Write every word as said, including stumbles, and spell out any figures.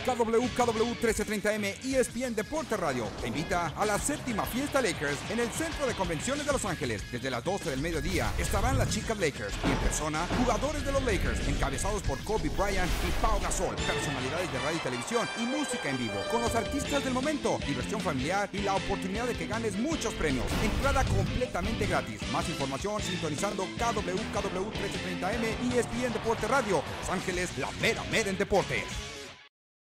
K W K W trece treinta M E S P N Deporte Radio te invita a la séptima fiesta Lakers en el Centro de Convenciones de Los Ángeles. Desde las doce del mediodía estarán las chicas Lakers y en persona jugadores de los Lakers encabezados por Kobe Bryant y Pau Gasol, personalidades de radio y televisión y música en vivo con los artistas del momento, diversión familiar y la oportunidad de que ganes muchos premios. Entrada completamente gratis. Más información sintonizando K W K W trece treinta M E S P N Deporte Radio. Los Ángeles, la mera mera en deportes.